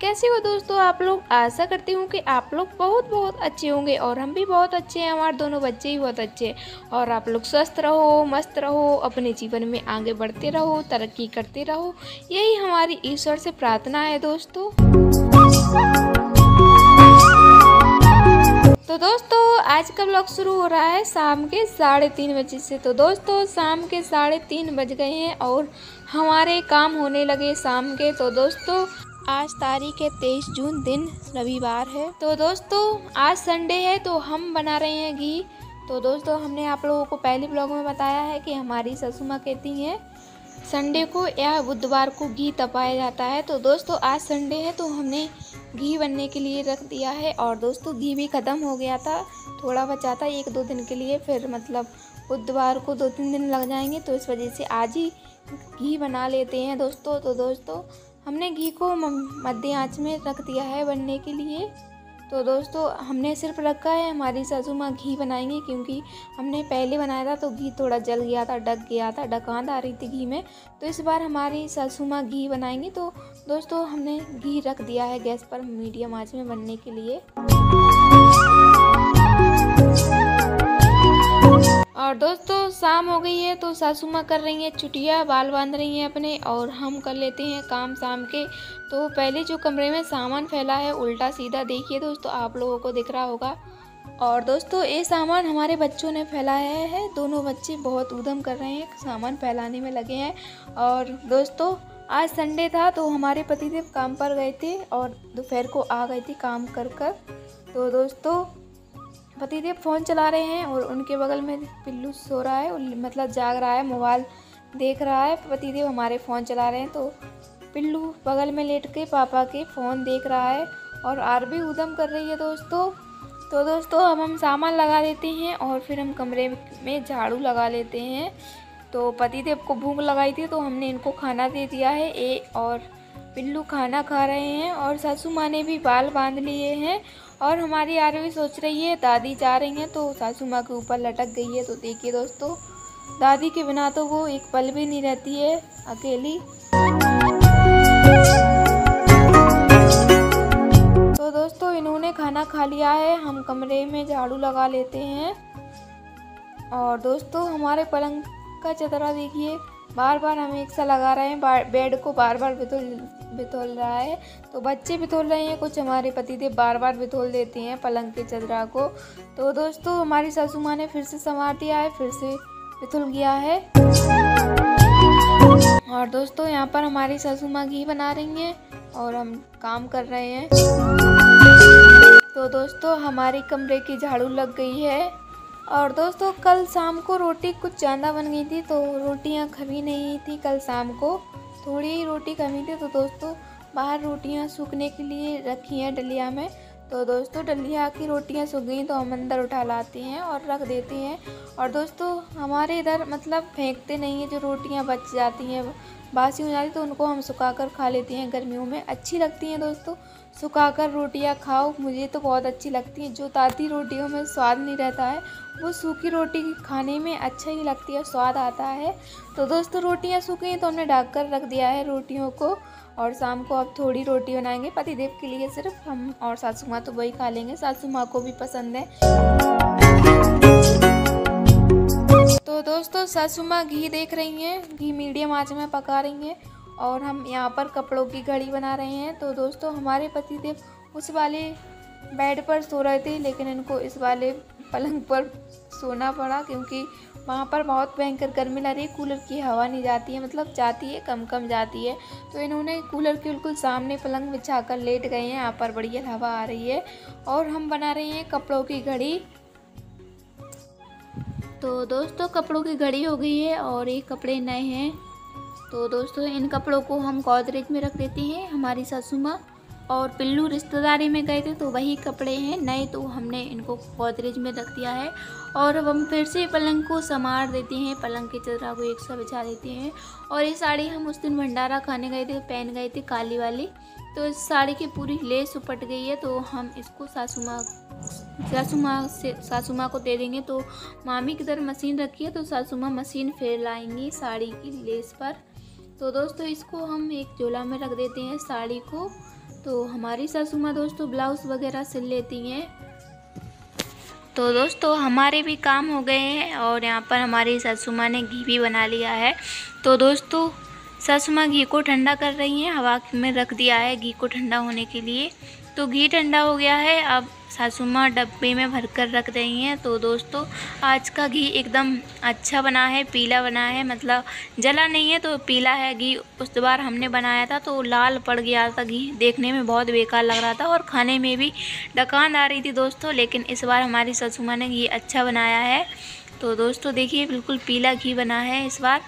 कैसे हो दोस्तों आप लोग। आशा करती हूँ कि आप लोग बहुत बहुत अच्छे होंगे और हम भी बहुत अच्छे हैं। हमारे दोनों बच्चे ही बहुत अच्छे हैं और आप लोग स्वस्थ रहो, मस्त रहो, अपने जीवन में आगे बढ़ते रहो, तरक्की करते रहो, यही हमारी ईश्वर से प्रार्थना है दोस्तों। तो दोस्तों आज का व्लॉग शुरू हो रहा है शाम के 3:30 बजे से। तो दोस्तों शाम के 3:30 बज गए हैं और हमारे काम होने लगे शाम के। तो दोस्तों आज तारीख है 23 जून, दिन रविवार है। तो दोस्तों आज संडे है तो हम बना रहे हैं घी। तो दोस्तों हमने आप लोगों को पहले ब्लॉग में बताया है कि हमारी सासू माँ कहती हैं संडे को या बुधवार को घी तपाया जाता है। तो दोस्तों आज संडे है तो हमने घी बनने के लिए रख दिया है और दोस्तों घी भी ख़त्म हो गया था, थोड़ा बचा था 1-2 दिन के लिए, फिर मतलब बुधवार को 2-3 दिन लग जाएंगे तो इस वजह से आज ही घी बना लेते हैं दोस्तों। तो दोस्तों हमने घी को मध्य आंच में रख दिया है बनने के लिए। तो दोस्तों हमने सिर्फ रखा है, हमारी सासू माँ घी बनाएंगी क्योंकि हमने पहले बनाया था तो घी थोड़ा जल गया था, ढक गया था, ढकान आ रही थी घी में। तो इस बार हमारी सासू माँ घी बनाएंगी। तो दोस्तों हमने घी रख दिया है गैस पर मीडियम आंच में बनने के लिए। और दोस्तों शाम हो गई है तो सासू माँ कर रही हैं चुटिया, बाल बांध रही हैं अपने और हम कर लेते हैं काम शाम के। तो पहले जो कमरे में सामान फैला है उल्टा सीधा देखिए दोस्तों, आप लोगों को दिख रहा होगा। और दोस्तों ये सामान हमारे बच्चों ने फैलाया है, दोनों बच्चे बहुत उद्यम कर रहे हैं, सामान फैलाने में लगे हैं। और दोस्तों आज संडे था तो हमारे पतिदेव काम पर गए थे और दोपहर को आ गए थे काम कर कर। तो दोस्तों पतिदेव फ़ोन चला रहे हैं और उनके बगल में पिल्लू सो रहा है, मतलब जाग रहा है, मोबाइल देख रहा है। पतिदेव हमारे फ़ोन चला रहे हैं तो पिल्लू बगल में लेट के पापा के फ़ोन देख रहा है और आरबी उद्यम कर रही है दोस्तों। तो दोस्तों अब हम सामान लगा देते हैं और फिर हम कमरे में झाड़ू लगा लेते हैं। तो पतिदेव को भूख लगाई थी तो हमने इनको खाना दे दिया है और पिल्लू खाना खा रहे हैं और सासू माँ ने भी बाल बांध लिए हैं। और हमारी आरवी सोच रही है, दादी जा रही हैं तो सासू माँ के ऊपर लटक गई है। तो देखिए दोस्तों दादी के बिना तो वो एक पल भी नहीं रहती है अकेली। तो दोस्तों इन्होंने खाना खा लिया है, हम कमरे में झाड़ू लगा लेते हैं। और दोस्तों हमारे पलंग का चदरा देखिए बार बार हम एक सा लगा रहे हैं, बेड को बार बार बितोल रहा है। तो बच्चे बितोल रहे हैं, कुछ हमारे पतिदेव बार बार बितोल देते हैं पलंग के चदरा को। तो दोस्तों हमारी सासू माँ ने फिर से संवार दिया है, फिर से बितुल गया है। और दोस्तों यहाँ पर हमारी सासू माँ घी बना रही हैं और हम काम कर रहे हैं। तो दोस्तों हमारे कमरे की झाड़ू लग गई है। और दोस्तों कल शाम को रोटी कुछ ज़्यादा बन गई थी तो रोटियां खमी नहीं थी, कल शाम को थोड़ी ही रोटी कमी थी। तो दोस्तों बाहर रोटियां सूखने के लिए रखी हैं डलिया में। तो दोस्तों डलिया की रोटियां सूख गई तो हम अंदर उठा लाते हैं और रख देते हैं। और दोस्तों हमारे इधर मतलब फेंकते नहीं है, जो रोटियां बच जाती हैं बासी हो जाती तो उनको हम सुखाकर खा लेते हैं, गर्मियों में अच्छी लगती हैं दोस्तों। सुखाकर रोटियां खाओ, मुझे तो बहुत अच्छी लगती हैं। जो ताज़ी रोटियों में स्वाद नहीं रहता है वो सूखी रोटी खाने में अच्छा ही लगती है, स्वाद आता है। तो दोस्तों रोटियां सूख गई तो हमने ढक कर रख दिया है रोटियों को और शाम को अब थोड़ी रोटी बनाएंगे पतिदेव के लिए, सिर्फ हम और सासू माँ तो वही खा लेंगे, सासू माँ को भी पसंद है। तो दोस्तों सासू माँ घी देख रही हैं, घी मीडियम आंच में पका रही हैं और हम यहाँ पर कपड़ों की घड़ी बना रहे हैं। तो दोस्तों हमारे पतिदेव उस वाले बेड पर सो रहे थे लेकिन इनको इस वाले पलंग पर सोना पड़ा क्योंकि वहाँ पर बहुत भयंकर गर्मी लग रही है, कूलर की हवा नहीं जाती है, मतलब जाती है कम कम जाती है। तो इन्होंने कूलर के बिल्कुल सामने पलंग बिछाकर लेट गए हैं, यहाँ पर बढ़िया हवा आ रही है और हम बना रहे हैं कपड़ों की घड़ी। तो दोस्तों कपड़ों की घड़ी हो गई है और ये कपड़े नए हैं। तो दोस्तों इन कपड़ों को हम गोदरेज में रख देते हैं, हमारी सासू माँ और पिल्लू रिश्तेदारी में गए थे तो वही कपड़े हैं नए, तो हमने इनको गोदरेज में रख दिया है। और अब हम फिर से पलंग को संवार देते हैं, पलंग के चदरा को एक सा बिछा देते हैं। और ये साड़ी हम उस दिन भंडारा खाने गए थे, पहन गए थे काली वाली, तो इस साड़ी की पूरी लेस उपट गई है तो हम इसको सासू माँ को दे देंगे। तो मामी की तरफ मशीन रखी है तो सासू माँ मशीन फेर लाएंगी साड़ी की लेस पर। तो दोस्तों इसको हम एक झोला में रख देते हैं साड़ी को। तो हमारी सासू माँ दोस्तों ब्लाउज़ वगैरह सिल लेती हैं। तो दोस्तों हमारे भी काम हो गए हैं और यहाँ पर हमारी सासू माँ ने घी भी बना लिया है। तो दोस्तों सासू माँ घी को ठंडा कर रही हैं, हवा में रख दिया है घी को ठंडा होने के लिए। तो घी ठंडा हो गया है, अब सासू माँ डब्बे में भर कर रख रही हैं। तो दोस्तों आज का घी एकदम अच्छा बना है, पीला बना है, मतलब जला नहीं है तो पीला है घी। उस बार हमने बनाया था तो लाल पड़ गया था घी, देखने में बहुत बेकार लग रहा था और खाने में भी डकान आ रही थी दोस्तों। लेकिन इस बार हमारी सासू माँ ने घी अच्छा बनाया है। तो दोस्तों देखिए बिल्कुल पीला घी बना है इस बार।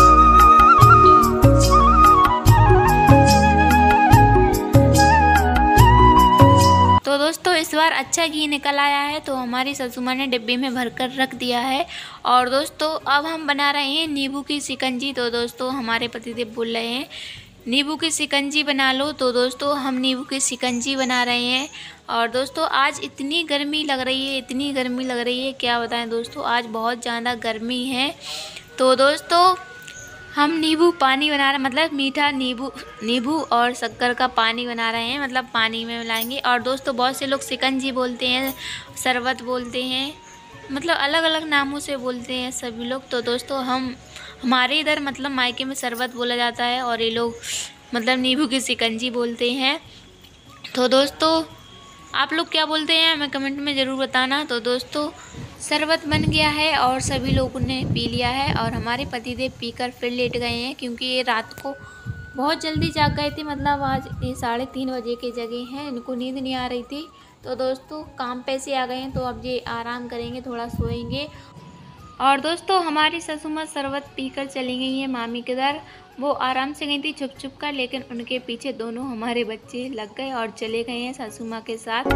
तो दोस्तों इस बार अच्छा घी निकल आया है, तो हमारी सासू माँ ने डिब्बे में भरकर रख दिया है। और दोस्तों अब हम बना रहे हैं नींबू की शिकंजी। तो दोस्तों हमारे पतिदेव बोल रहे हैं नींबू की शिकंजी बना लो, तो दोस्तों हम नींबू की शिकंजी बना रहे हैं। और दोस्तों आज इतनी गर्मी लग रही है, इतनी गर्मी लग रही है क्या बताएं दोस्तों, आज बहुत ज़्यादा गर्मी है। तो दोस्तों हम नींबू पानी बना रहे हैं, मतलब मीठा नींबू और शक्कर का पानी बना रहे हैं, मतलब पानी में मिलाएंगे। और दोस्तों बहुत से लोग शिकंजी बोलते हैं, शरबत बोलते हैं, मतलब अलग अलग नामों से बोलते हैं सभी लोग। तो दोस्तों हमारे इधर मतलब मायके में शरबत बोला जाता है और ये लोग मतलब नींबू की शिकंजी बोलते हैं। तो दोस्तों आप लोग क्या बोलते हैं हमें कमेंट में ज़रूर बताना। तो दोस्तों शरबत बन गया है और सभी लोगों ने पी लिया है और हमारे पतिदेव पीकर फिर लेट गए हैं, क्योंकि ये रात को बहुत जल्दी जाग गए थे, मतलब आज ये 3:30 बजे के जगह हैं, इनको नींद नहीं आ रही थी। तो दोस्तों काम पे से आ गए हैं, तो अब ये आराम करेंगे, थोड़ा सोएंगे। और दोस्तों हमारी सासू माँ शरबत पीकर चली गई हैं मामी के घर। वो आराम से गई थी छुप छुप कर, लेकिन उनके पीछे दोनों हमारे बच्चे लग गए और चले गए हैं सासू माँ के साथ।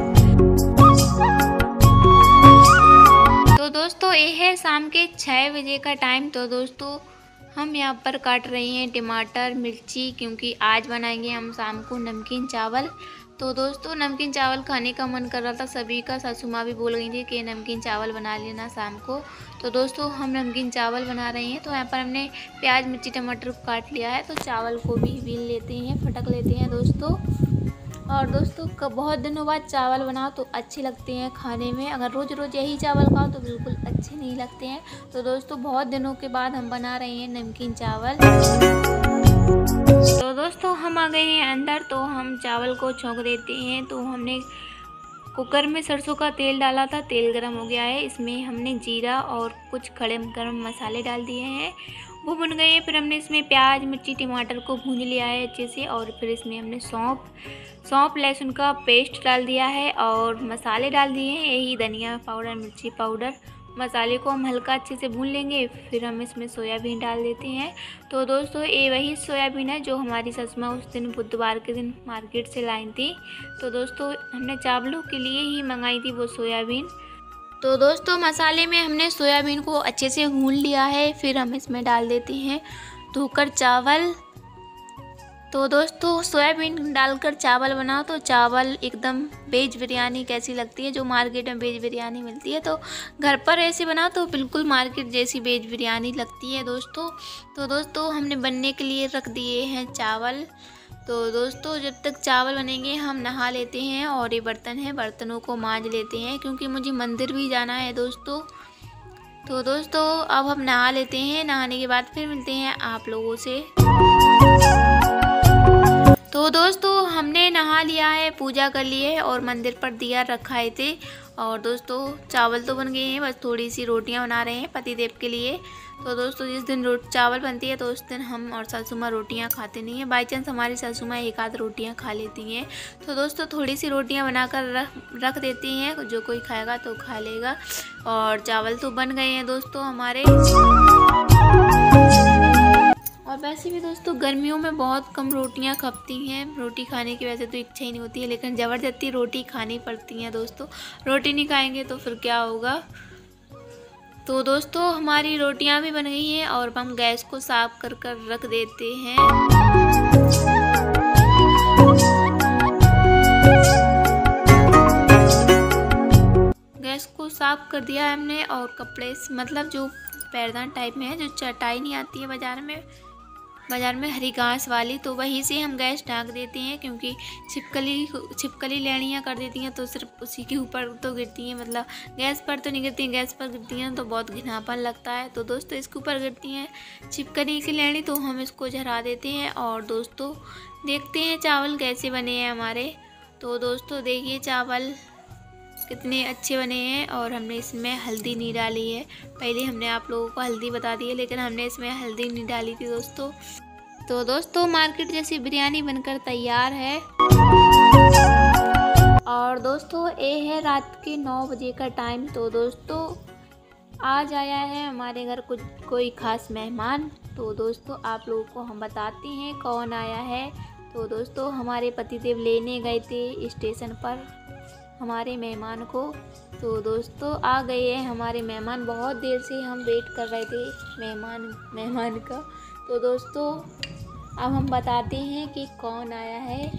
तो दोस्तों ये है शाम के 6 बजे का टाइम। तो दोस्तों हम यहाँ पर काट रहे हैं टमाटर मिर्ची, क्योंकि आज बनाएंगे हम शाम को नमकीन चावल। तो दोस्तों नमकीन चावल खाने का मन कर रहा था सभी का, सासू माँ भी बोल गई थी कि नमकीन चावल बना लेना शाम को। तो दोस्तों हम नमकीन चावल बना रहे हैं। तो यहाँ पर हमने प्याज मिर्ची टमाटर को काट लिया है, तो चावल को भी बीन लेते हैं, फटक लेते हैं दोस्तों। और दोस्तों बहुत दिनों बाद चावल बनाओ तो अच्छे लगते हैं खाने में, अगर रोज़ रोज़ यही चावल खाओ तो बिल्कुल अच्छे नहीं लगते हैं। तो दोस्तों बहुत दिनों के बाद हम बना रहे हैं नमकीन चावल। तो दोस्तों हम आ गए हैं अंदर, तो हम चावल को छौंक देते हैं। तो हमने कुकर में सरसों का तेल डाला था, तेल गरम हो गया है, इसमें हमने जीरा और कुछ खड़े गरम मसाले डाल दिए हैं, वो भुन गए हैं। फिर हमने इसमें प्याज मिर्ची टमाटर को भून लिया है अच्छे से, और फिर इसमें हमने सौंफ लहसुन का पेस्ट डाल दिया है और मसाले डाल दिए हैं, यही धनिया पाउडर मिर्ची पाउडर। मसाले को हम हल्का अच्छे से भून लेंगे, फिर हम इसमें सोयाबीन डाल देते हैं। तो दोस्तों ये वही सोयाबीन है जो हमारी सासू माँ उस दिन बुधवार के दिन मार्केट से लाई थी। तो दोस्तों हमने चावलों के लिए ही मंगाई थी वो सोयाबीन। तो दोस्तों मसाले में हमने सोयाबीन को अच्छे से भून लिया है, फिर हम इसमें डाल देते हैं धोकर चावल। तो दोस्तों सोयाबीन डालकर चावल बनाओ तो चावल एकदम वेज बिरयानी कैसी लगती है, जो मार्केट में वेज बिरयानी मिलती है, तो घर पर ऐसे बनाओ तो बिल्कुल मार्केट जैसी वेज बिरयानी लगती है दोस्तों। तो दोस्तों हमने बनने के लिए रख दिए हैं चावल। तो दोस्तों जब तक चावल बनेंगे हम नहा लेते हैं, और ये बर्तन है बर्तनों को मांज लेते हैं, क्योंकि मुझे मंदिर भी जाना है दोस्तों। तो दोस्तों अब हम नहा लेते हैं, नहाने के बाद फिर मिलते हैं आप लोगों से। तो दोस्तों हमने नहा लिया है, पूजा कर ली है और मंदिर पर दिया रखाए थे। और दोस्तों चावल तो बन गए हैं, बस थोड़ी सी रोटियां बना रहे हैं पतिदेव के लिए। तो दोस्तों जिस दिन चावल बनती है तो उस दिन हम और सासू माँ रोटियाँ खाते नहीं हैं, बाई चांस हमारी सासू माँ एक आध रोटियाँ खा लेती हैं। तो दोस्तों थोड़ी सी रोटियाँ बनाकर रख देती हैं, जो कोई खाएगा तो खा लेगा। और चावल तो बन गए हैं दोस्तों हमारे। और वैसे भी दोस्तों गर्मियों में बहुत कम रोटियां खपती हैं, रोटी खाने की वैसे तो इच्छा ही नहीं होती है, लेकिन ज़बरदस्ती रोटी खानी पड़ती है दोस्तों। रोटी नहीं खाएंगे तो फिर क्या होगा। तो दोस्तों हमारी रोटियां भी बन गई हैं और हम गैस को साफ कर रख देते हैं। गैस को साफ कर दिया है हमने, और कपड़े मतलब जो पैरदान टाइप में है, जो चटाई नहीं आती है बाज़ार में, बाज़ार में हरी घास वाली, तो वहीं से हम गैस ढाँक देते हैं, क्योंकि छिपकली लेड़ियाँ कर देती हैं तो सिर्फ उसी के ऊपर तो गिरती हैं, मतलब गैस पर तो नहीं गिरती हैं। गैस पर गिरती हैं तो बहुत घिनापन लगता है। तो दोस्तों इसके ऊपर गिरती हैं छिपकली की लेड़ी, तो हम इसको झरा देते हैं। और दोस्तों देखते हैं चावल कैसे बने हैं हमारे। तो दोस्तों देखिए चावल कितने अच्छे बने हैं। और हमने इसमें हल्दी नहीं डाली है, पहले हमने आप लोगों को हल्दी बता दी है, लेकिन हमने इसमें हल्दी नहीं डाली थी दोस्तों। तो दोस्तों मार्केट जैसी बिरयानी बनकर तैयार है। और दोस्तों ये है रात के 9 बजे का टाइम। तो दोस्तों आज आया है हमारे घर कोई ख़ास मेहमान। तो दोस्तों आप लोगों को हम बताते हैं कौन आया है। तो दोस्तों हमारे पतिदेव लेने गए थे स्टेशन पर हमारे मेहमान को। तो दोस्तों आ गए हैं हमारे मेहमान, बहुत देर से हम वेट कर रहे थे मेहमान का। तो दोस्तों अब हम बताते हैं कि कौन आया है।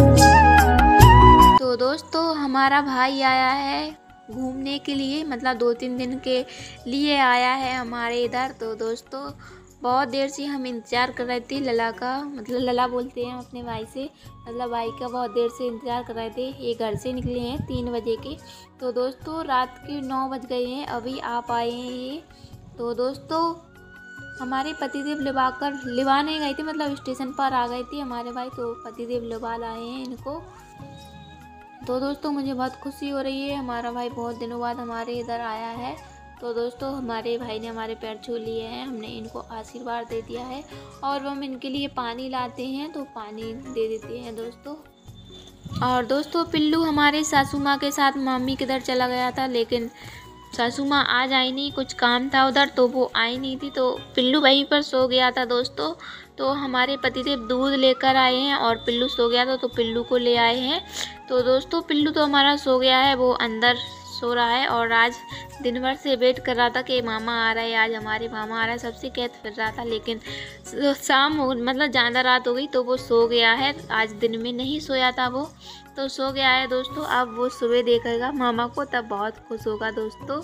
तो दोस्तों हमारा भाई आया है घूमने के लिए, मतलब 2-3 दिन के लिए आया है हमारे इधर। तो दोस्तों बहुत देर से हम इंतज़ार कर रहे थे लला का, मतलब लला बोलते हैं अपने भाई से, मतलब भाई का बहुत देर से इंतज़ार कर रहे थे। ये घर से निकले हैं 3 बजे के। तो दोस्तों रात के 9 बज गए हैं, अभी आप आए हैं ये। तो दोस्तों हमारे पतिदेव लिवाने गए थे, मतलब स्टेशन पर आ गए थे हमारे भाई, तो पतिदेव लिवा लाए हैं इनको। तो दोस्तों मुझे बहुत खुशी हो रही है, हमारा भाई बहुत दिनों बाद हमारे इधर आया है। तो दोस्तों हमारे भाई ने हमारे पैर छू लिए हैं, हमने इनको आशीर्वाद दे दिया है। और हम इनके लिए पानी लाते हैं तो पानी दे देते हैं दोस्तों। और दोस्तों पिल्लू हमारे सासू माँ के साथ मामी के घर चला गया था, लेकिन सासू माँ आज आई नहीं, कुछ काम था उधर तो वो आई नहीं थी, तो पिल्लू वहीं पर सो गया था दोस्तों। तो हमारे पतिदेव दूध लेकर आए हैं और पिल्लू सो गया था तो पिल्लू को ले आए हैं। तो दोस्तों पिल्लू तो हमारा सो गया है, वो अंदर सो रहा है। और आज दिन भर से वेट कर रहा था कि मामा आ रहा है, आज हमारे मामा आ रहा है, सबसे कहत फिर रहा था, लेकिन शाम हो मतलब ज़्यादा रात हो गई तो वो सो गया है। आज दिन में नहीं सोया था वो, तो सो गया है दोस्तों। अब वो सुबह देखेगा मामा को तब बहुत खुश होगा दोस्तों।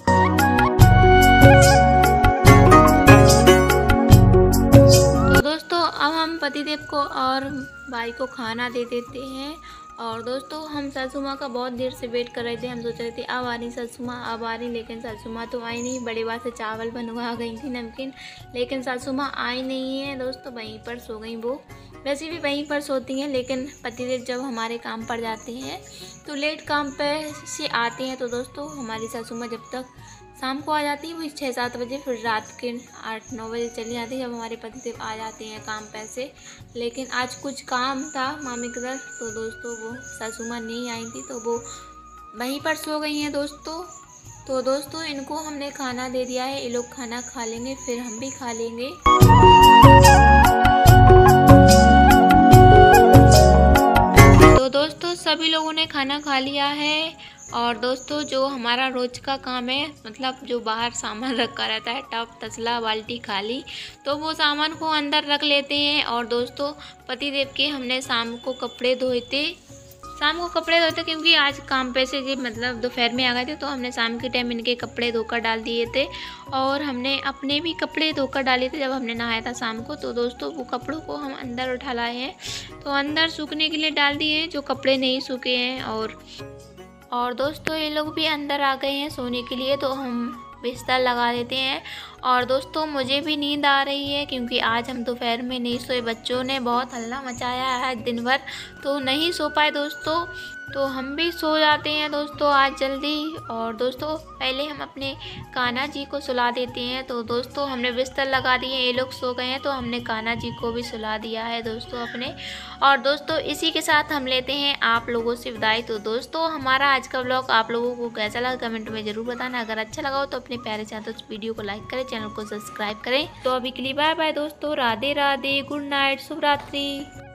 तो दोस्तों अब हम पतिदेव को और भाई को खाना दे देते हैं। और दोस्तों हम सासू माँ का बहुत देर से वेट कर रहे थे, हम सोच रहे थे अब आ रही सासू माँ, अब आ रही, लेकिन सासू माँ तो आई नहीं। बड़े बात से चावल बनवा गई थी नमकीन, लेकिन सासू माँ आई नहीं है दोस्तों, वहीं पर सो गई वो। वैसे भी वहीं पर सोती हैं, लेकिन पतिदेव जब हमारे काम पर जाते हैं तो लेट काम पे से आते हैं। तो दोस्तों हमारी सासू माँ जब तक शाम को आ जाती है, वो 6-7 बजे, फिर रात के 8-9 बजे चली जाती है जब हमारे पतिदेव आ जाते हैं काम पे से। लेकिन आज कुछ काम था मामी के घर, तो दोस्तों वो सासू माँ नहीं आई थी तो वो वहीं पर सो गई हैं दोस्तों। तो दोस्तों इनको हमने खाना दे दिया है, ये लोग खाना खा लेंगे फिर हम भी खा लेंगे। तो दोस्तों सभी लोगों ने खाना खा लिया है। और दोस्तों जो हमारा रोज का काम है, मतलब जो बाहर सामान रखा रहता है, टब तसला बाल्टी खाली, तो वो सामान को अंदर रख लेते हैं। और दोस्तों पतिदेव के हमने शाम को कपड़े धोए थे, क्योंकि आज काम पे से मतलब दोपहर में आ गए थे, तो हमने शाम के टाइम इनके कपड़े धोकर डाल दिए थे। और हमने अपने भी कपड़े धोकर डाले थे जब हमने नहाया था शाम को। तो दोस्तों वो कपड़ों को हम अंदर उठा लाए हैं, तो अंदर सूखने के लिए डाल दिए हैं जो कपड़े नहीं सूखे हैं। और दोस्तों ये लोग भी अंदर आ गए हैं सोने के लिए, तो हम बिस्तर लगा देते हैं। और दोस्तों मुझे भी नींद आ रही है, क्योंकि आज हम दोपहर में नहीं सोए, बच्चों ने बहुत हल्ला मचाया है दिन भर, तो नहीं सो पाए दोस्तों। तो हम भी सो जाते हैं दोस्तों आज जल्दी। और दोस्तों पहले हम अपने कान्हा जी को सुला देते हैं। तो दोस्तों हमने बिस्तर लगा दिए, ये लोग सो गए हैं, तो हमने कान्हा जी को भी सुला दिया है दोस्तों अपने। और दोस्तों इसी के साथ हम लेते हैं आप लोगों से विदाई। तो दोस्तों हमारा आज का व्लॉग आप लोगों को कैसा लगा कमेंट में ज़रूर बताना। अगर अच्छा लगा हो तो अपने प्यारे साथ उस वीडियो को लाइक करें, चैनल को सब्सक्राइब करें। तो अभी के लिए बाय बाय दोस्तों, राधे राधे, गुड नाइट, शुभ रात्रि।